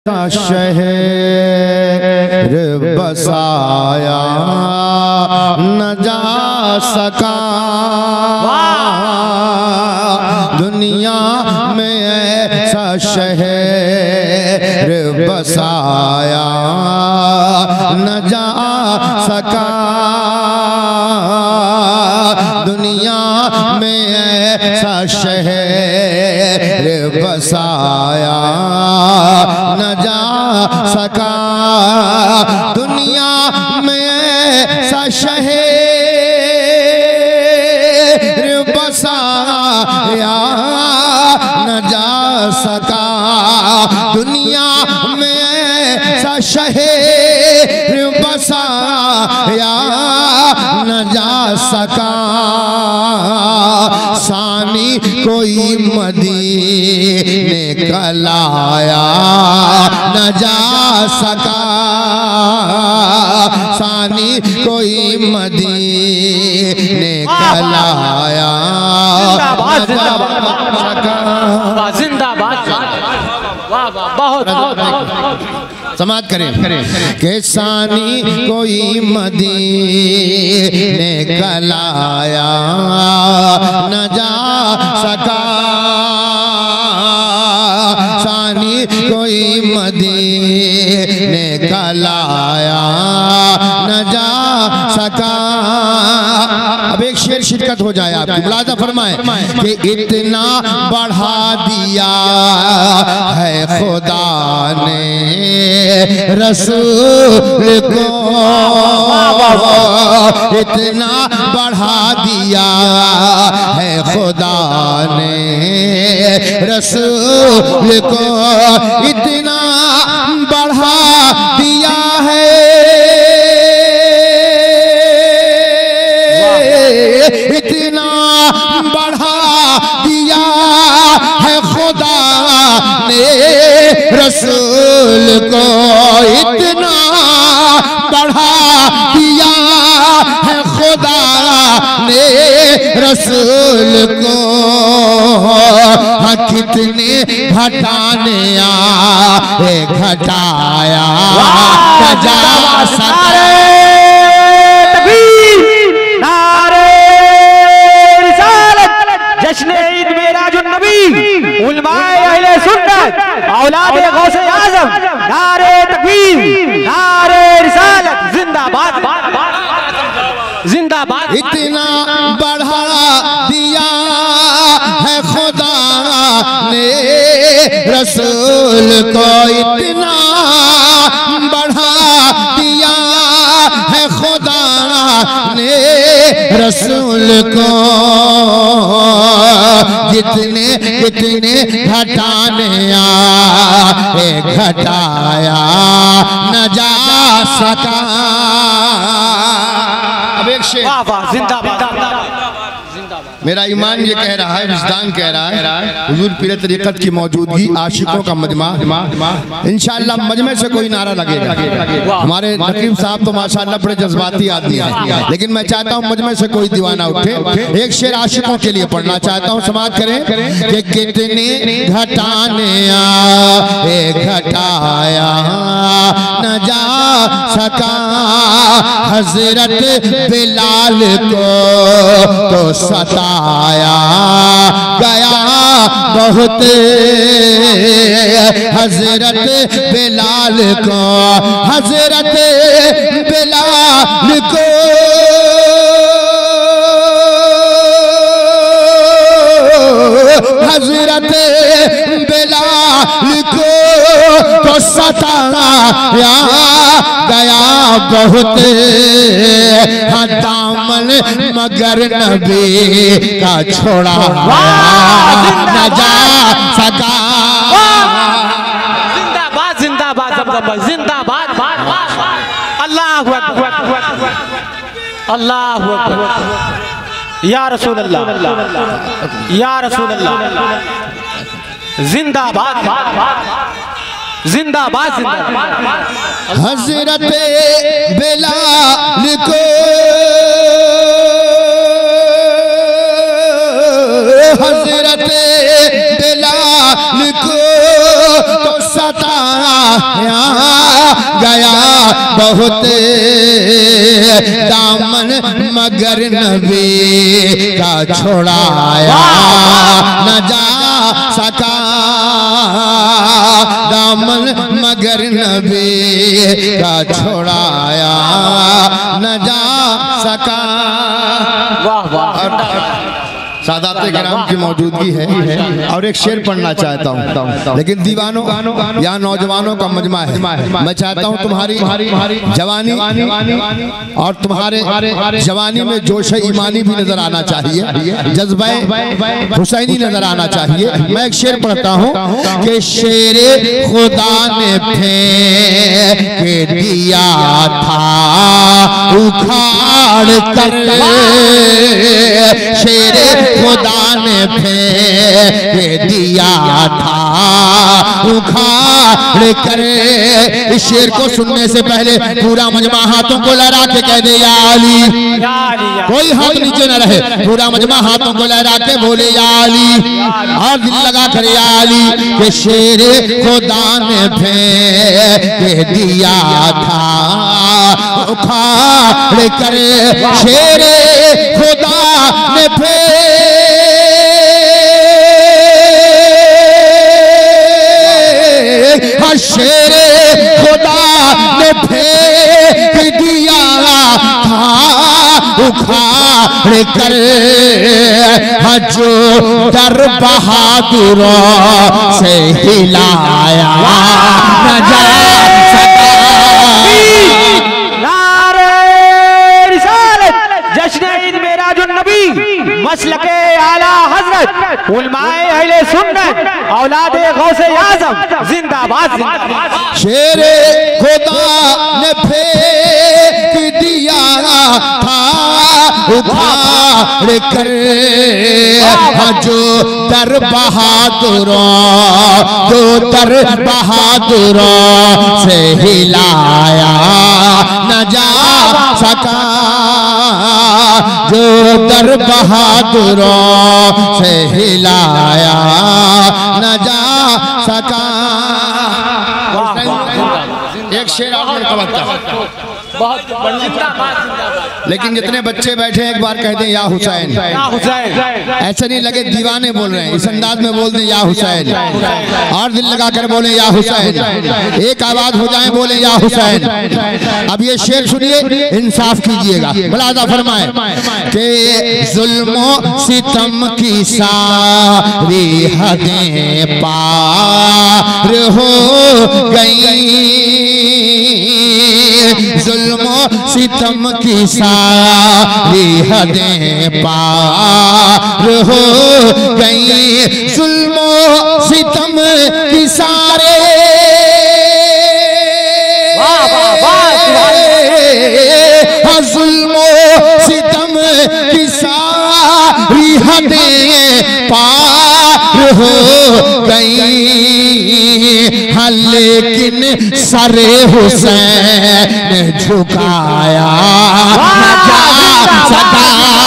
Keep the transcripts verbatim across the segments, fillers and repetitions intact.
शहर बसाया न जा सका दुनिया में ऐसा शहर बसाया न जा सका दुनिया में ऐसा शहर बसाया न जा सका दुनिया में ऐसा शहर बसाया न जा सका दुनिया में ऐसा शहर बसाया न जा सका सानी कोई मदीने का लाया न जा सका सानी कोई मदीने का लाया न जा सका। जिंदाबाद वाह वाह बहुत समाज करें के सानी कोई मदीने का लाया न जा सका सानी कोई मदीने का लाया न जा सका। अब एक शेर शिरकत हो जाए आपकी मुलाजा फरमाए कि इतना बढ़ा दिया है खुदा ने रसूल को इतना बढ़ा दिया है खुदा ने रसूल को इतना बढ़ा दिया है इतना बढ़ा दिया है खुदा ने रसूल को इतना बढ़ा दिया है खुदा ने रसूल को हाँ कितने घटाने आए घटाया न जा सका। जश्न ईद मेराजुन नबी उलमाए अहले सुन्नत औलादे गौसे आज़म नारे तकबीर नारे रिसालत जिंदाबाद जिंदाबाद। इतना बढ़ा दिया है खुदा ने रसूल को इतना बढ़ा दिया है खुदा ने रसूल को जितने कितने घटाने आए घटाया न जा सका। अब एक शेर जिंदाबाद मेरा ईमान ये कह रहा है विजदान कह रहा है हुजूर पीर तरीक़त की मौजूदगी आशिकों का मजमा इंशाअल्लाह मजमे से कोई नारा लगेगा। हमारे नकीब साहब तो माशाअल्लाह बड़े जज्बाती आदमी हैं लेकिन मैं चाहता हूँ मजमे से कोई दीवाना उठे। एक शेर आशिकों के लिए पढ़ना चाहता हूँ समाज करें कि कितने घटाने आए घटाया न जा सका हजरत बिलाल को तो सताया गया बहुत हजरत बिलाल को हजरत बिलाल को हजरत बिलाल को तो सताया गया बहुत हाँ दामन मगर नबी का छोड़ा न जा सका। जिंदाबाद जिंदाबाद जिंदाबाद अल्लाहु अकबर अल्लाहु अकबर या रसूल अल्लाह या रसूल अल्लाह जिंदाबाद जिंदाबाद हजरत बिलाल को हजरत बिलाल को तो सताया गया बहुत दामन मगर नबी का छोड़ाया न जा सका दामन मगर नबी का छोड़ाया न जा सका। वाह वाह। सादाते किराम की मौजूदगी है और एक शेर पढ़ना चाहता हूँ, लेकिन दीवानों या नौजवानों का मजमा है। मैं चाहता हूँ तुम्हारी जवानी और तुम्हारे जवानी में जोश ईमानी भी नजर आना चाहिए, जज्बे हुसैनी नजर आना चाहिए। मैं एक शेर पढ़ता हूँ कि शेरे खुदा ने फेंक दिया था उखाड़ कर, शेरे खुदा ने फेंक दिया था उखाड़ कर। इस शेर को सुनने से पहले पूरा मजमा हाथों को लहरा के कह दे या अली, कोई हाथ नीचे न रहे, पूरा मजमा हाथों को लहरा के बोले या अली, और दिल लगा कर या अली के शेर खुदा ने फेंक दिया था उखाड़ कर, शेर खुदा ने फेंक शेरे खुदा ने फेंक दिया था उखाड़ कर, जो दर बहादुरों से हिलाया न जा सका। नारे रिसालत जश्न ईद मेराजुन नबी मसलके आला हजरत उलमाए अहले सुन्नत औलादे गौसे आज़म जिंदाबाद जिंदाबाद। शेरे खुदा ने फेंक दिया था उखाड़ कर, जो दर बहादुरों जो दर बहादुरों से हिलाया न जा सका, जो दर बहादुरों से हिलाया न जा सका। एक शेर और बहुत लेकिन जितने बच्चे बैठे एक बार कह दें या हुसैन, ऐसे नहीं लगे दीवाने बोल रहे हैं, इस अंदाज में बोल दें या हुसैन, और दिल लगा कर बोले या हुसैन, एक आवाज हो जाए बोले या हुसैन। अब ये शेर सुनिए, इंसाफ कीजिएगा, मुलाजा फरमाए कि जुल्मो सितम की सारी हदें पार हो गई, जुल्मो सितम की सारी हदें पार हो गई, जुल्मो सितम की सारे जुल्मो सितम की सारी हदें पार हो गई, लेकिन सरे हुसैन झुकाया न जा सका,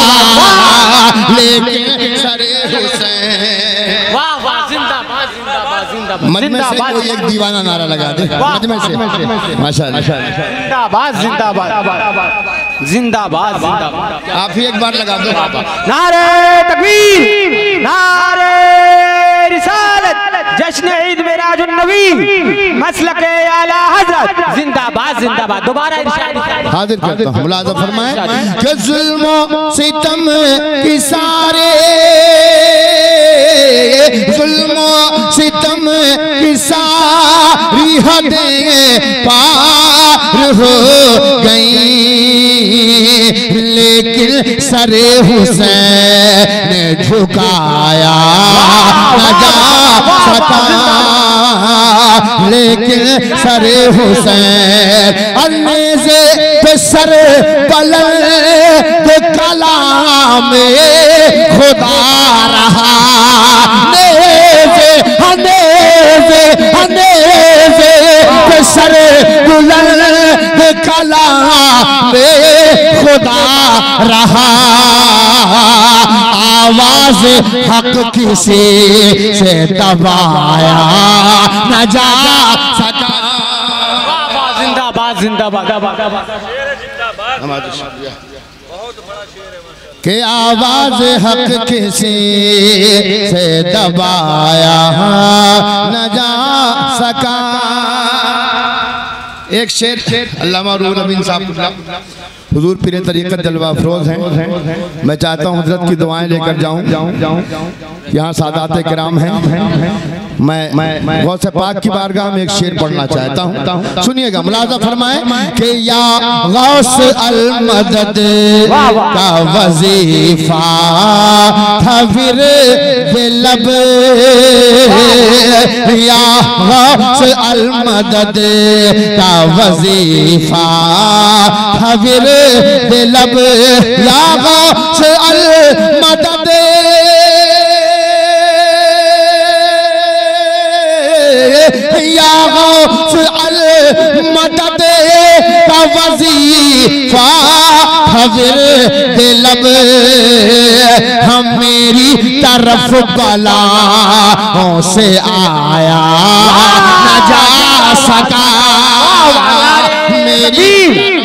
लेकिन सरे हुसैन। वाह वाह जिंदाबाद जिंदाबाद जिंदाबाद। मजमे से कोई एक दीवाना नारा लगा दे, मजमे से माशाअल्लाह। जिंदाबाद जिंदाबाद जिंदाबाद जिंदाबाद। आप ही एक बार लगा दो। नारे तकबीर, नारे रिसालत, जश्न ईद मेराजुन नबी मसलके आला हजरत जिंदाबाद जिंदाबाद। दोबारा हाजिर करता हूँ, मुलाजा फरमाए कि जुल्मो सितम की सारे जुल्मो सितम की सारी हदें पार हो गई, लेकिन सरे हुसैन ने झुकाया न जा सका, लेकिन सरे हुसैन अन्नेज़े पे सर बुलंद कलाम खुदा रहा, नेज़े हनेज़े हनेज़े पे सर बुलंद कलाम खुदा रहा, आवाज़ आवाज हक किसी से दबाया न जा सका। जिंदाबाद जिंदाबाद के आवाज हक किसी से दबाया न जा सका। एक शेर अल्लामा रूहुल अमीन साहब हुजूर पीर तरीक़त जलवा अफरोज हैं। मैं चाहता हूँ हजरत की दुआएं लेकर जाऊँ। यहाँ सादात किराम हैं। मैं मैं गौसे पाक की बारगाह में एक शेर पढ़ना चाहता हूँ, सुनिएगा, मुलाज़ा फरमाए कि या गौस अल मदद का वजीफा था फिर बेलब, या गौस अल मदद का वजीफा था फिर बेलब, या गौस अल मदद या गौस अल मदद का वजीफा हज़र दिलब, हम मेरी तरफ बलाओं से आया न जा सका। मेरी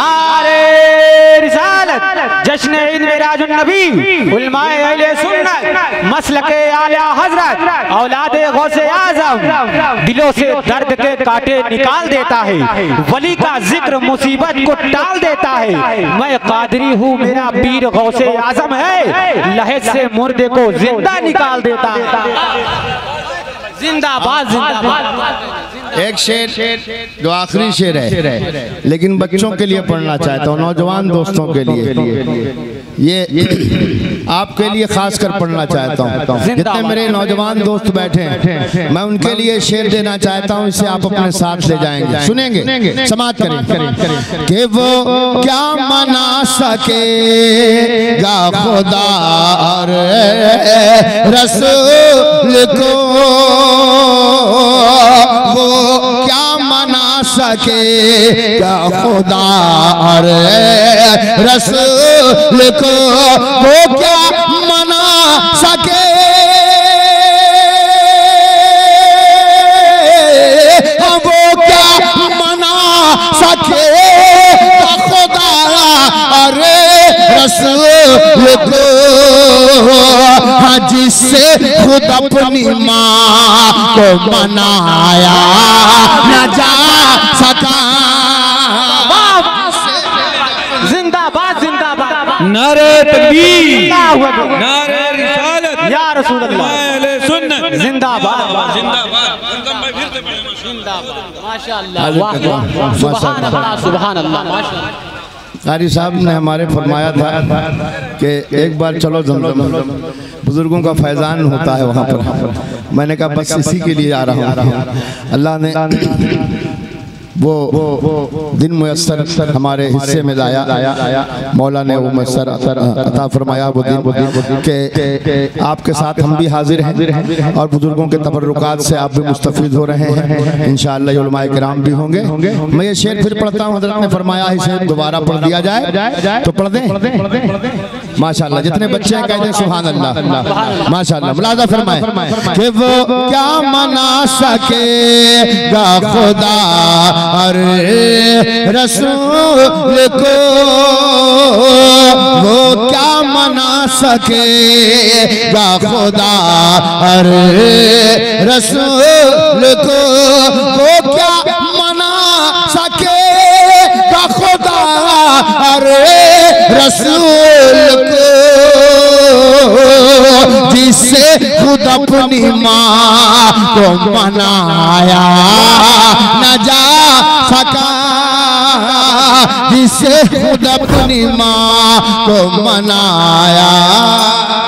जश्न ईद मिराजुन नबी उलमाए अहले सुन्नत मसलके आला हजरत औलादे गौसे आजम दिलों से दर्द के कांटे निकाल देता है, वली का जिक्र मुसीबत को टाल देता है। मैं कादरी हूँ, मेरा पीर गौसे आजम है, लहज से मुर्दे को जिंदा निकाल देता है। जिंदाबाद जिंदाबाद। एक शेर जो आखिरी शेर है लेकिन बच्चों के लिए पढ़ना चाहता हूँ, नौजवान दोस्तों के लिए, ये, ये आपके लिए खास कर पढ़ना चाहता हूँ। जितने मेरे नौजवान दोस्त बैठे हैं मैं उनके लिए शेर देना चाहता हूँ, इसे आप अपने साथ ले जाएंगे, सुनेंगे, समाप्त करें कि वो क्या मना सकेगा खुदा और रसूल को, वो क्या मना सकेगा खुदा और रसूल को, वो क्या मना सके, वो क्या मना सके खुदा और रसूल को, जिससे खुद अपनी माँ को मनाया न जा सका। जिंदाबाद जिंदाबाद। नारे तकबीर, नारे रिसालत, या रसूल अल्लाह, अहले सुन्नत जिंदाबाद जिंदाबाद। जिंदाबाद माशाअल्लाह, वाह वाह, सुभान अल्लाह सुभान अल्लाह, माशाअल्लाह। कारी साहब ने हमारे फरमाया था कि एक बार चलो जमजम, बुजुर्गों का फैजान होता है वहाँ पर। मैंने कहा बस इसी के लिए आ रहा हूँ। अल्लाह ने वो दिन मुयस्सर हमारे हिस्से में लाया, मौला ने वो मुयस्सर अता फरमाया वो दिन के आपके साथ हम भी हाजिर हैं और बुजुर्गों के तबर्रुकात से आप भी मुस्तफीद हो रहे हैं, इंशाअल्लाह उलमाए किराम भी होंगे। मैं ये शेर फिर पढ़ता हूँ, हज़रत ने फरमाया इसे दोबारा पढ़ दिया जाए तो पढ़ दें। माशाअल्लाह, जितने बच्चे हैं कह दें सुभान अल्लाह, माशाअल्लाह। मुलाज़ा फरमाए कि वो क्या मना सकेगा खुदा और रसूल को, वो क्या मना सकेगा खुदा और रसूल को, वो क्या मना सकेगा खुदा और रसूल को, जिससे खुद अपनी माँ को मनाया न जा सका, जिससे खुद अपनी माँ को मनाया